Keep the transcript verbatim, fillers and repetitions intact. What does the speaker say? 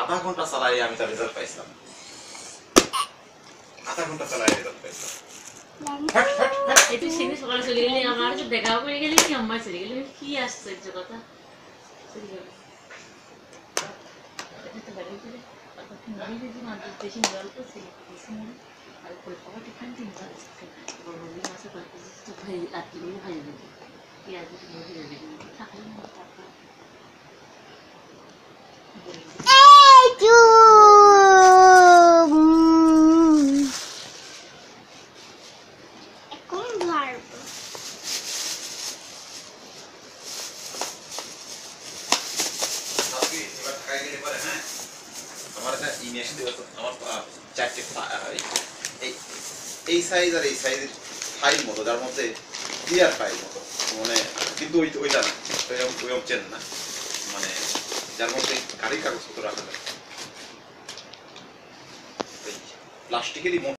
আধা ঘন্টা চালাই আমি তার রেজাল্ট পাইছিলাম, আধা ঘন্টা চালাই রেজাল্ট পাইছিলাম। তুই সেদিন সকালে চলে গেলি, আমার তো দেখাও করে গেলি, আমার চলে গেলি, কি আশ্চর্য কথা। বেশি গল্প ছিল আর কলকাতা টিফিন তিন বড়ি মাছের গল্প তো ভাই আর কি ভাই দিবি পেঁয়াজ দিয়ে দিবি থাকলে টাকা এই সাইজ আর এই সাইজের ফাইল মতো, যার মধ্যে ক্লিয়ার ফাইল মতো, মানে কিন্তু ওই ওইটা না, ওই অপশন না, মানে যার মধ্যে গাড়ির কাগজপত্র রাখা যায় প্লাস্টিকেরই